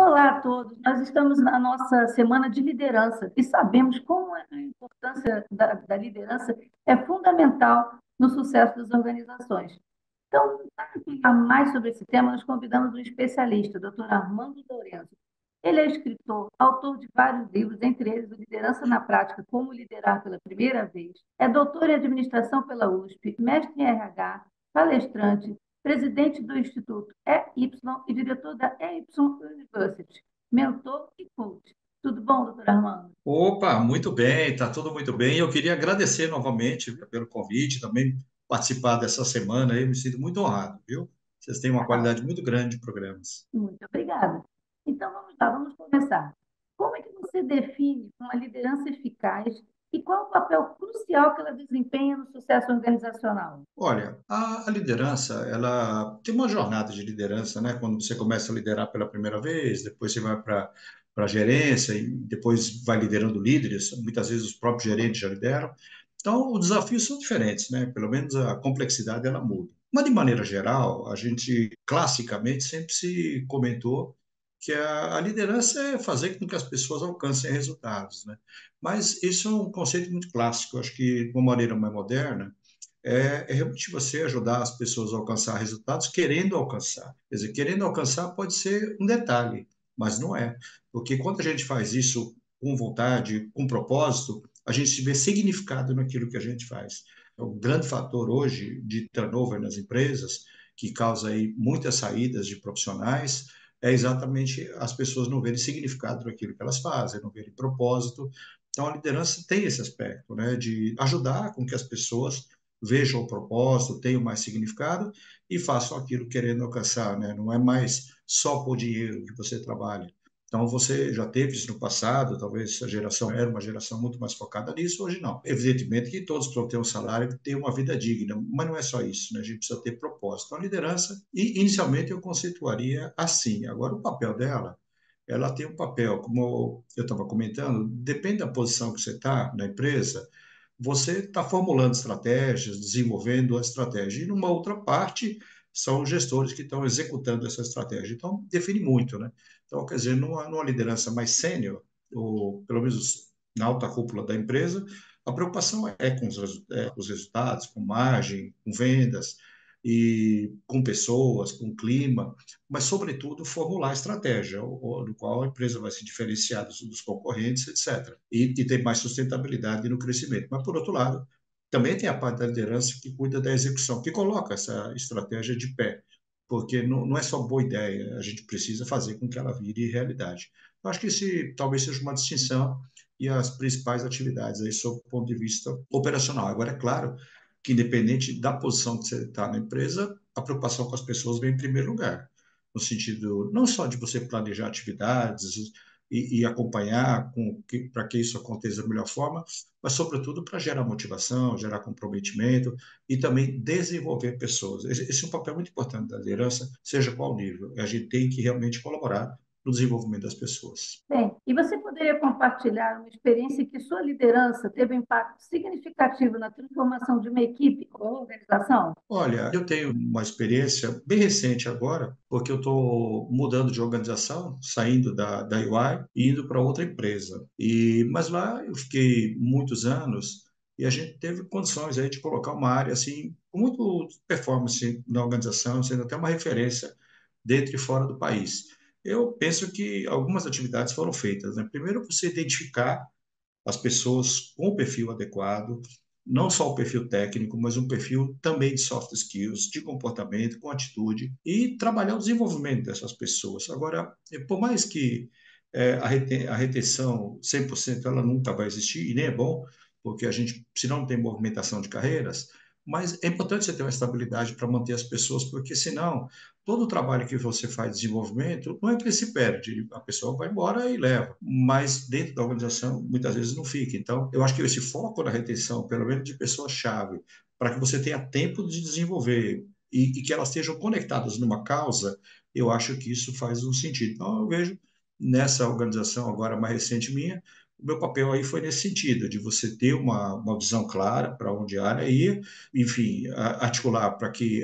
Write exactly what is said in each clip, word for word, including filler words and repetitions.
Olá a todos. Nós estamos na nossa semana de liderança e sabemos como a importância da, da liderança é fundamental no sucesso das organizações. Então, para falar mais sobre esse tema, nós convidamos um especialista, o doutor Armando Lourenço. Ele é escritor, autor de vários livros, entre eles o Liderança na Prática, Como Liderar pela Primeira Vez. É doutor em administração pela U S P, mestre em R H, palestrante, presidente do Instituto E Y e diretor da E Y University, mentor e coach. Tudo bom, doutor Armando? Opa, muito bem, tá tudo muito bem. Eu queria agradecer novamente pelo convite, também participar dessa semana aí, eu me sinto muito honrado, viu? Vocês têm uma qualidade muito grande de programas. Muito obrigada. Então, vamos lá, vamos começar. Como é que você define uma liderança eficaz e qual o papel crucial que ela desempenha no sucesso organizacional? Olha, a, a liderança, ela tem uma jornada de liderança, né? Quando você começa a liderar pela primeira vez, depois você vai para para a gerência e depois vai liderando líderes, muitas vezes os próprios gerentes já lideram. Então, os desafios são diferentes, né? Pelo menos a complexidade ela muda. Mas, de maneira geral, a gente classicamente sempre se comentou que a, a liderança é fazer com que as pessoas alcancem resultados, né? Mas isso é um conceito muito clássico. Eu acho que, de uma maneira mais moderna, é, é realmente você ajudar as pessoas a alcançar resultados querendo alcançar. Quer dizer, querendo alcançar pode ser um detalhe, mas não é. Porque quando a gente faz isso com vontade, com propósito, a gente se vê significado naquilo que a gente faz. É um grande fator hoje de turnover nas empresas, que causa aí muitas saídas de profissionais, é exatamente as pessoas não verem significado naquilo que elas fazem, não verem propósito. Então, a liderança tem esse aspecto, né, de ajudar com que as pessoas vejam o propósito, tenham mais significado e façam aquilo querendo alcançar, né? Não é mais só por dinheiro que você trabalha. Então, você já teve isso no passado, talvez a geração era uma geração muito mais focada nisso, hoje não. Evidentemente que todos precisam ter um salário e ter uma vida digna, mas não é só isso, né? A gente precisa ter propósito. A liderança, e inicialmente eu conceituaria assim. Agora, o papel dela, ela tem um papel, como eu estava comentando, depende da posição que você está na empresa, você está formulando estratégias, desenvolvendo a estratégia. E numa outra parte, são os gestores que estão executando essa estratégia. Então, define muito, né? Então, quer dizer, numa, numa liderança mais sênior, ou pelo menos na alta cúpula da empresa, a preocupação é com os, resu- é com os resultados, com margem, com vendas, e com pessoas, com clima, mas, sobretudo, formular a estratégia, o- o- no qual a empresa vai se diferenciar dos, dos concorrentes, etcétera. E, e ter mais sustentabilidade no crescimento. Mas, por outro lado, também tem a parte da liderança que cuida da execução, que coloca essa estratégia de pé, porque não, não é só boa ideia, a gente precisa fazer com que ela vire realidade. Eu acho que esse talvez seja uma distinção e as principais atividades aí, sob o ponto de vista operacional. Agora, é claro que, independente da posição que você está na empresa, a preocupação com as pessoas vem em primeiro lugar, no sentido não só de você planejar atividades e, e acompanhar para que isso aconteça da melhor forma, mas, sobretudo, para gerar motivação, gerar comprometimento e também desenvolver pessoas. Esse, esse é um papel muito importante da liderança, seja qual nível. A gente tem que realmente colaborar no desenvolvimento das pessoas. Bem, e você poderia compartilhar uma experiência em que sua liderança teve um impacto significativo na transformação de uma equipe ou organização? Olha, eu tenho uma experiência bem recente agora, porque eu estou mudando de organização, saindo da, da U I e indo para outra empresa. E, mas lá eu fiquei muitos anos e a gente teve condições aí de colocar uma área assim, com muito performance na organização, sendo até uma referência dentro e fora do país. Eu penso que algumas atividades foram feitas, né? Primeiro, você identificar as pessoas com o perfil adequado, não só o perfil técnico, mas um perfil também de soft skills, de comportamento, com atitude, e trabalhar o desenvolvimento dessas pessoas. Agora, eh, por mais que é, a, reten a retenção cem por cento ela nunca vai existir, e nem é bom, porque a gente, se não tem movimentação de carreiras, mas é importante você ter uma estabilidade para manter as pessoas, porque senão todo o trabalho que você faz de desenvolvimento não é que ele se perde, a pessoa vai embora e leva, mas dentro da organização muitas vezes não fica. Então, eu acho que esse foco na retenção, pelo menos de pessoas-chave, para que você tenha tempo de desenvolver e, e que elas estejam conectadas numa causa, eu acho que isso faz um sentido. Então, eu vejo nessa organização agora mais recente minha, o meu papel aí foi nesse sentido, de você ter uma, uma visão clara para onde a área ir, enfim, a- articular para que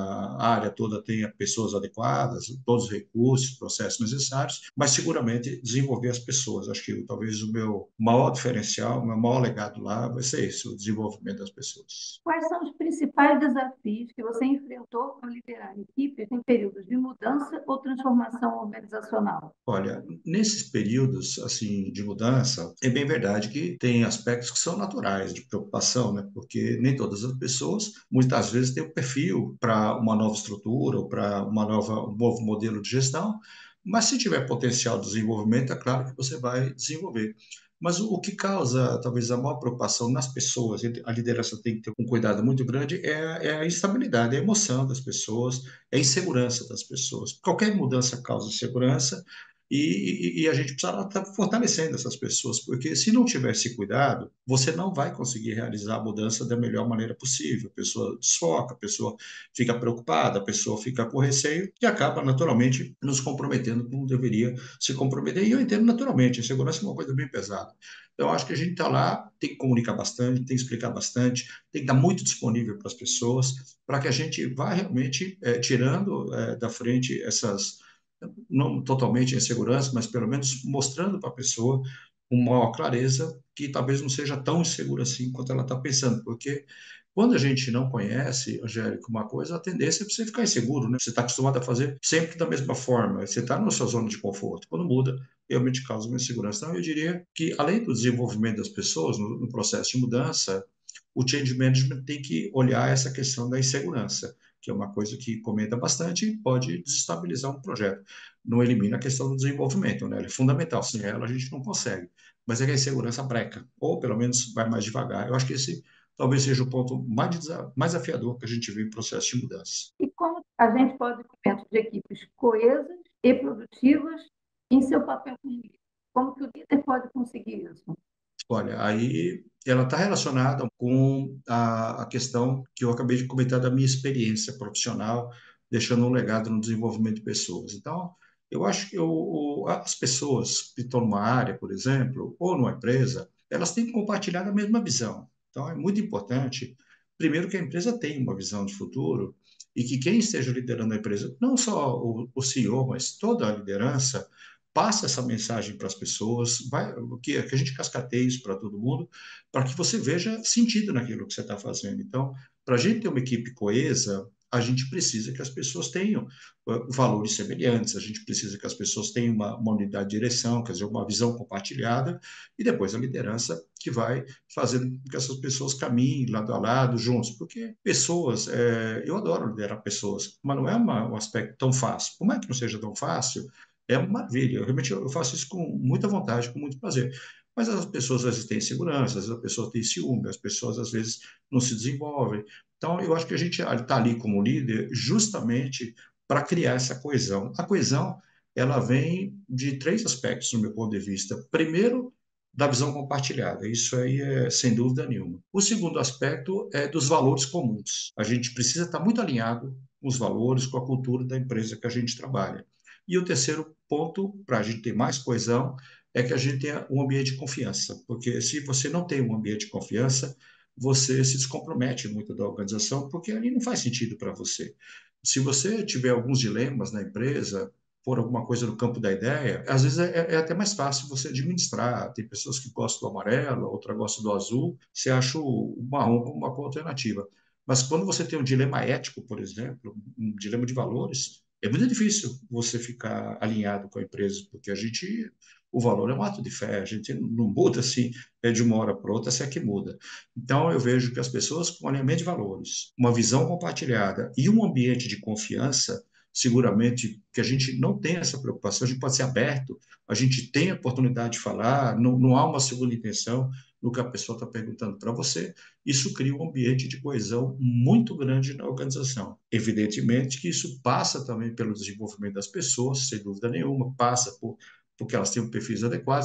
a área toda tenha pessoas adequadas, todos os recursos, processos necessários, mas seguramente desenvolver as pessoas. Acho que talvez o meu maior diferencial, o meu maior legado lá vai ser esse, o desenvolvimento das pessoas. Quais são os principais desafios que você enfrentou ao liderar equipes em períodos de mudança ou transformação organizacional? Olha, nesses períodos assim de mudança, é bem verdade que tem aspectos que são naturais de preocupação, né? Porque nem todas as pessoas, muitas vezes, têm o perfil para uma nova estrutura ou para uma nova, um novo modelo de gestão, mas se tiver potencial de desenvolvimento, é claro que você vai desenvolver. Mas o, o que causa, talvez, a maior preocupação nas pessoas, e a liderança tem que ter um cuidado muito grande, é, é a instabilidade, é a emoção das pessoas, é a insegurança das pessoas. Qualquer mudança causa insegurança, e, e, e a gente precisa estar fortalecendo essas pessoas, porque se não tiver esse cuidado, você não vai conseguir realizar a mudança da melhor maneira possível. A pessoa desfoca, a pessoa fica preocupada, a pessoa fica com receio e acaba naturalmente nos comprometendo como deveria se comprometer. E eu entendo naturalmente, a segurança é uma coisa bem pesada. Então, eu acho que a gente está lá, tem que comunicar bastante, tem que explicar bastante, tem que estar muito disponível para as pessoas, para que a gente vá realmente é, tirando é, da frente essas, não totalmente em segurança, mas pelo menos mostrando para a pessoa com maior clareza que talvez não seja tão insegura assim quanto ela está pensando, porque quando a gente não conhece, Angélica, uma coisa, a tendência é você ficar inseguro, né? Você está acostumado a fazer sempre da mesma forma, você está na sua zona de conforto. Quando muda, realmente causa uma insegurança. Então, eu diria que, além do desenvolvimento das pessoas no, no processo de mudança, o change management tem que olhar essa questão da insegurança, que é uma coisa que comenta bastante e pode desestabilizar um projeto. Não elimina a questão do desenvolvimento, né? Ela é fundamental. Sem ela, a gente não consegue. Mas é que a insegurança breca, ou pelo menos vai mais devagar. Eu acho que esse talvez seja o ponto mais, desa- mais desafiador que a gente vê em processo de mudança. E como a gente pode ter dentro de equipes coesas e produtivas em seu papel como líder? Como que o líder pode conseguir isso? Olha, aí ela está relacionada com a, a questão que eu acabei de comentar da minha experiência profissional, deixando um legado no desenvolvimento de pessoas. Então, eu acho que o, o- as pessoas que estão numa área, por exemplo, ou numa empresa, elas têm que compartilhar a mesma visão. Então, é muito importante, primeiro, que a empresa tenha uma visão de futuro e que quem esteja liderando a empresa, não só o, o C E O, mas toda a liderança, passa essa mensagem para as pessoas, vai, que, que a gente cascateie isso para todo mundo, para que você veja sentido naquilo que você está fazendo. Então, para a gente ter uma equipe coesa, a gente precisa que as pessoas tenham uh, valores semelhantes, a gente precisa que as pessoas tenham uma, uma unidade de direção, quer dizer, uma visão compartilhada, e depois a liderança que vai fazendo com que essas pessoas caminhem lado a lado, juntos, porque pessoas, é, eu adoro liderar pessoas, mas não é uma, um aspecto tão fácil. Por mais que não seja tão fácil, é uma maravilha. Eu, realmente eu faço isso com muita vontade, com muito prazer. Mas as pessoas às vezes têm insegurança, às vezes a pessoa tem ciúme, as pessoas às vezes não se desenvolvem. Então, eu acho que a gente está ali como líder justamente para criar essa coesão. A coesão, ela vem de três aspectos, no meu ponto de vista. Primeiro, da visão compartilhada, isso aí é sem dúvida nenhuma. O segundo aspecto é dos valores comuns. A gente precisa estar muito alinhado com os valores, com a cultura da empresa que a gente trabalha. E o terceiro ponto, para a gente ter mais coesão, é que a gente tenha um ambiente de confiança, porque se você não tem um ambiente de confiança, você se descompromete muito da organização, porque ali não faz sentido para você. Se você tiver alguns dilemas na empresa, por alguma coisa no campo da ideia, às vezes é, é até mais fácil você administrar. Tem pessoas que gostam do amarelo, outra gosta do azul, você acha o marrom como uma boa alternativa. Mas quando você tem um dilema ético, por exemplo, um dilema de valores, é muito difícil você ficar alinhado com a empresa, porque a gente, o valor é um ato de fé, a gente não muda assim é de uma hora para outra, se é que muda. Então, eu vejo que as pessoas com alinhamento de valores, uma visão compartilhada e um ambiente de confiança, seguramente que a gente não tem essa preocupação, a gente pode ser aberto, a gente tem a oportunidade de falar, não, não há uma segunda intenção no que a pessoa está perguntando para você, isso cria um ambiente de coesão muito grande na organização. Evidentemente que isso passa também pelo desenvolvimento das pessoas, sem dúvida nenhuma, passa por porque elas têm perfis adequados,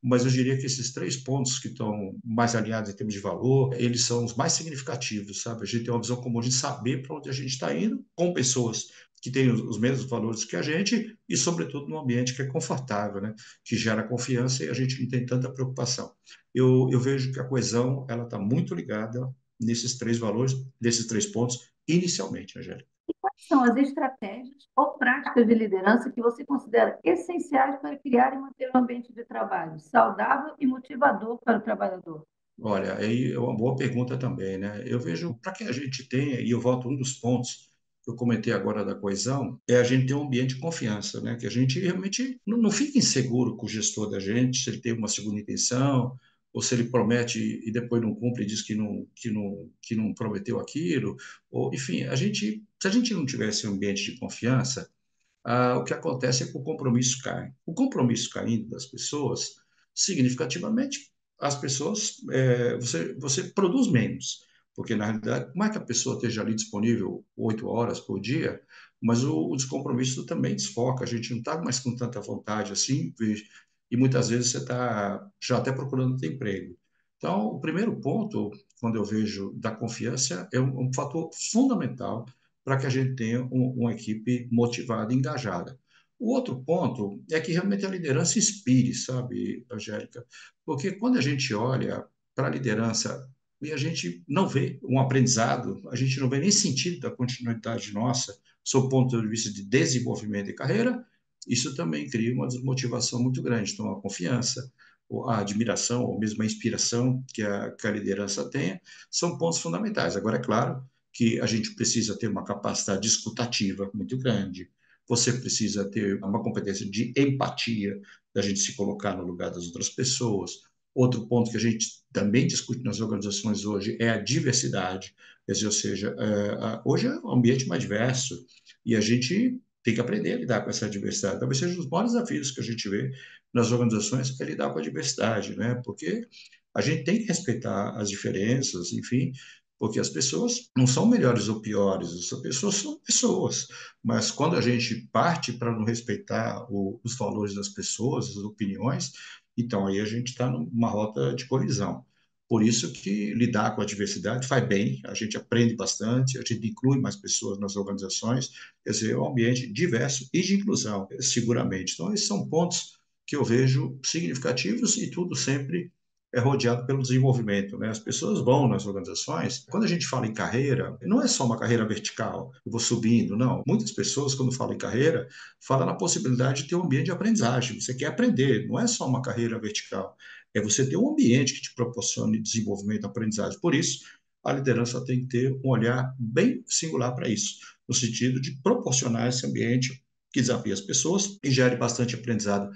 mas eu diria que esses três pontos que estão mais alinhados em termos de valor, eles são os mais significativos, sabe? A gente tem uma visão comum de saber para onde a gente está indo, com pessoas que têm os, os mesmos valores que a gente e, sobretudo, num ambiente que é confortável, né? Que gera confiança e a gente não tem tanta preocupação. Eu, eu vejo que a coesão ela está muito ligada nesses três valores, nesses três pontos, inicialmente, Angélica. Quais são as estratégias ou práticas de liderança que você considera essenciais para criar e manter um ambiente de trabalho saudável e motivador para o trabalhador? Olha, aí é uma boa pergunta também, né? Eu vejo, para que a gente tenha, e eu volto a um dos pontos que eu comentei agora da coesão, é a gente ter um ambiente de confiança, né? Que a gente realmente não, não fique inseguro com o gestor da gente, se ele tem uma segunda intenção, ou se ele promete e depois não cumpre e diz que não, que não, que não prometeu aquilo, ou, enfim, a gente, se a gente não tivesse um ambiente de confiança, ah, o que acontece é que o compromisso cai. O compromisso caindo das pessoas, significativamente, as pessoas, é, você, você produz menos, porque na realidade, como é que a pessoa esteja ali disponível oito horas por dia, mas o, o descompromisso também desfoca, a gente não está mais com tanta vontade assim, e, e muitas vezes você está já até procurando ter emprego. Então, o primeiro ponto, quando eu vejo da confiança, é um, um fator fundamental para que a gente tenha um, uma equipe motivada e engajada. O outro ponto é que realmente a liderança inspire, sabe, Angélica? Porque quando a gente olha para a liderança e a gente não vê um aprendizado, a gente não vê nem sentido da continuidade nossa, sob o ponto de vista de desenvolvimento de carreira, isso também cria uma desmotivação muito grande. Então, a confiança, a admiração, ou mesmo a inspiração que a, que a liderança tenha, são pontos fundamentais. Agora, é claro, que a gente precisa ter uma capacidade escutativa muito grande. Você precisa ter uma competência de empatia, da gente se colocar no lugar das outras pessoas. Outro ponto que a gente também discute nas organizações hoje é a diversidade, quer dizer, ou seja, é, hoje é um ambiente mais diverso e a gente tem que aprender a lidar com essa diversidade. Talvez seja um dos maiores desafios que a gente vê nas organizações é lidar com a diversidade, né? Porque a gente tem que respeitar as diferenças, enfim, porque as pessoas não são melhores ou piores, as pessoas são pessoas. Mas quando a gente parte para não respeitar o, os valores das pessoas, as opiniões, então aí a gente está numa rota de colisão. Por isso que lidar com a diversidade faz bem, a gente aprende bastante, a gente inclui mais pessoas nas organizações, quer dizer, é um ambiente diverso e de inclusão, seguramente. Então, esses são pontos que eu vejo significativos e tudo sempre é rodeado pelo desenvolvimento, né? As pessoas vão nas organizações. Quando a gente fala em carreira, não é só uma carreira vertical, eu vou subindo, não. Muitas pessoas, quando falam em carreira, falam na possibilidade de ter um ambiente de aprendizagem. Você quer aprender, não é só uma carreira vertical. É você ter um ambiente que te proporcione desenvolvimento e aprendizagem. Por isso, a liderança tem que ter um olhar bem singular para isso, no sentido de proporcionar esse ambiente que desafia as pessoas e gere bastante aprendizado.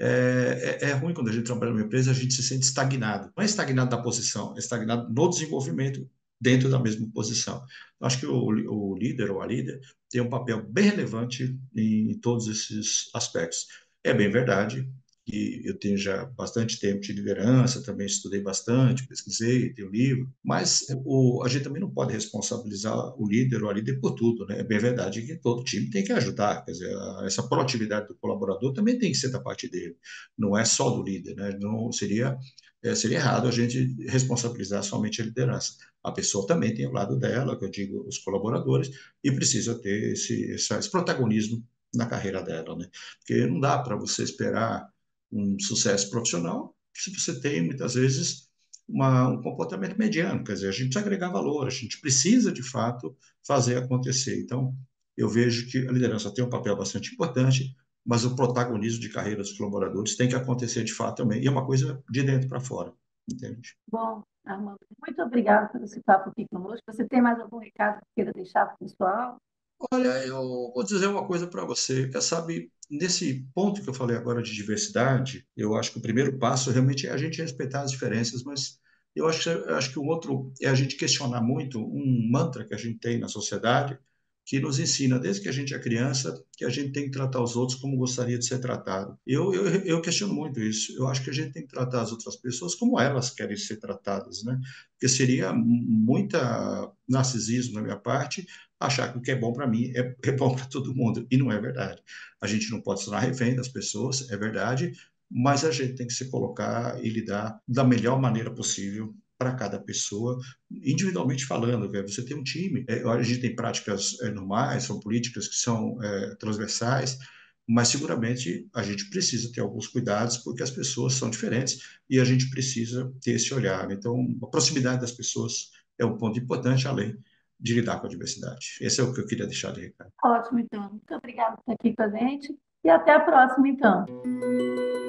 É, é, é ruim quando a gente trabalha numa empresa, a gente se sente estagnado. Não é estagnado na posição, é estagnado no desenvolvimento dentro da mesma posição. Eu acho que o, o líder ou a líder tem um papel bem relevante em, em todos esses aspectos. É bem verdade que eu tenho já bastante tempo de liderança, também estudei bastante, pesquisei, tenho livro, mas o, a gente também não pode responsabilizar o líder ou a líder por tudo, né? É bem verdade que todo time tem que ajudar, quer dizer, a, essa proatividade do colaborador também tem que ser da parte dele, não é só do líder, né? Não seria é, seria errado a gente responsabilizar somente a liderança. A pessoa também tem o lado dela, que eu digo, os colaboradores, e precisa ter esse, esse protagonismo na carreira dela, né? Porque não dá para você esperar um sucesso profissional se você tem, muitas vezes, uma, um comportamento mediano. Quer dizer, a gente precisa agregar valor, a gente precisa, de fato, fazer acontecer. Então, eu vejo que a liderança tem um papel bastante importante, mas o protagonismo de carreira dos colaboradores tem que acontecer de fato também. E é uma coisa de dentro para fora, entende? Bom, Armando, muito obrigada por esse papo aqui conosco. Você tem mais algum recado que queira deixar para o pessoal? Olha, eu vou dizer uma coisa para você. Quer sabe, nesse ponto que eu falei agora de diversidade, eu acho que o primeiro passo realmente é a gente respeitar as diferenças, mas eu acho, que- eu acho que o outro é a gente questionar muito um mantra que a gente tem na sociedade, que nos ensina, desde que a gente é criança, que a gente tem que tratar os outros como gostaria de ser tratado. Eu, eu, eu questiono muito isso. Eu acho que a gente tem que tratar as outras pessoas como elas querem ser tratadas, né? Porque seria muita narcisismo da minha parte achar que o que é bom para mim é, é bom para todo mundo. E não é verdade. A gente não pode se tornar refém das pessoas, é verdade, mas a gente tem que se colocar e lidar da melhor maneira possível para cada pessoa, individualmente falando. Né? Você tem um time, é, a gente tem práticas é, normais, são políticas que são é, transversais, mas seguramente a gente precisa ter alguns cuidados, porque as pessoas são diferentes e a gente precisa ter esse olhar. Então, a proximidade das pessoas é um ponto importante, além de lidar com a diversidade. Esse é o que eu queria deixar de recado. Ótimo, então. Muito obrigada por estar aqui com a gente e até a próxima, então.